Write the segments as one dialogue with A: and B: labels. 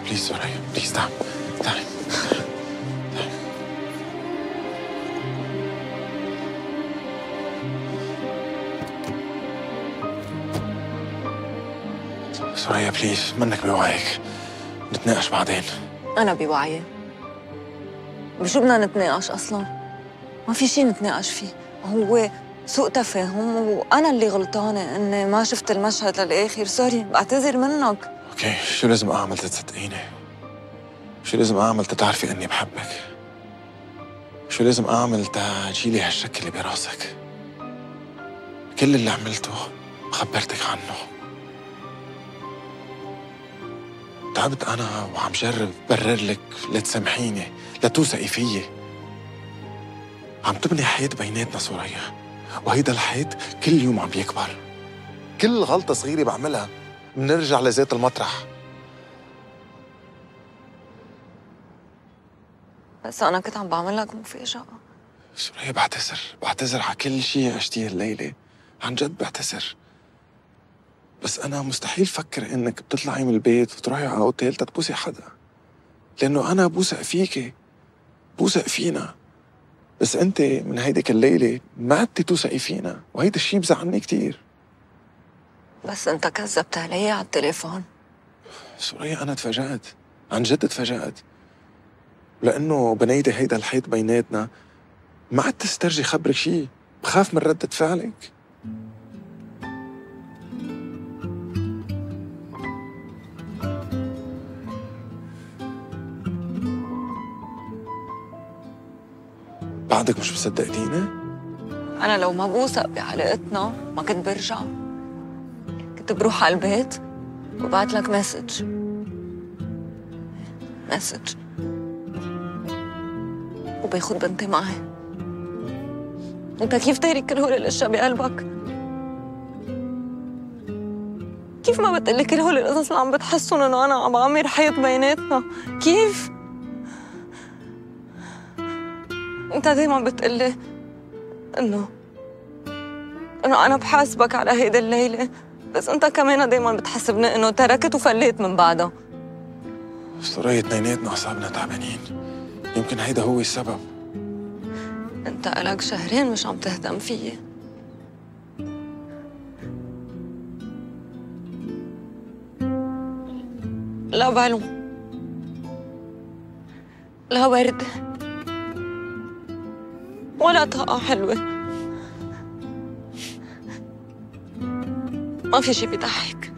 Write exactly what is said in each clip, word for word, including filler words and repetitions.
A: بليز سوريا، بليز تعال تعال. سوريا بليز، منك بوعيك، نتناقش بعدين.
B: أنا بوعيي. بشو بدنا نتناقش أصلاً؟ ما في شي نتناقش فيه، هو سوء تفاهم وأنا اللي غلطانة إني ما شفت المشهد للآخر، سوري، بعتذر منك.
A: أوكي، شو لازم أعمل تتصدقيني؟ شو لازم أعمل تتعرفي إني بحبك؟ شو لازم أعمل تجيلي هالشك اللي براسك؟ كل اللي عملته خبرتك عنه. تعبت أنا وعم جرب برر لك لتسامحيني، لتوثقي فيي. عم تبني حيط بيناتنا سوريا، وهيدا الحيط كل يوم عم بيكبر. كل غلطة صغيرة بعملها منرجع لذات المطرح.
B: بس أنا كنت عم بعمل لك مفاجأة.
A: سوريا بعتذر، بعتذر على كل شيء عشتيه الليلة، عن جد بعتذر. بس أنا مستحيل فكر إنك بتطلعي من البيت وتروحي على أوتيل تتبوسي حدا، لأنه أنا بوثق فيكي، بوثق فينا. بس أنت من هيديك الليلة ما عدتي توثقي فينا، وهيدا الشيء بزعلني كتير.
B: بس أنت كذبت علي على التليفون.
A: سوريا أنا تفاجأت، عن جد تفاجأت، لأنه بنيتي هيدا الحيط بيناتنا ما عدت استرجي خبرك شيء، بخاف من ردة فعلك. بعدك مش مصدقتيني؟
B: أنا لو ما بوثق بعلاقتنا ما كنت برجع، كنت بروح على البيت وبعت لك مسج مسج وباخد بنتي معي. أنت كيف تارك كل هول الأشياء بقلبك؟ كيف ما بتقلي كل هول القصص اللي عم بتحسن إنه أنا عم بعمر حيط بيناتنا؟ كيف؟ أنت دايما بتقلي إنه إنه أنا بحاسبك على هيدي الليلة، بس أنت كمان دايما بتحسبني إنه تركت وفليت من بعدها.
A: سوريا اثنيناتنا أعصابنا تعبانين، يمكن هيدا هو السبب.
B: أنت إلك شهرين مش عم تهتم فيي. لا بالو، لا وردة، ولا طاقة حلوة، ما في شي بيضحك.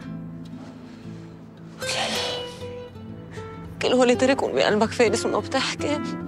B: كل هولي تركون بقلبك فارس وما بتحكي.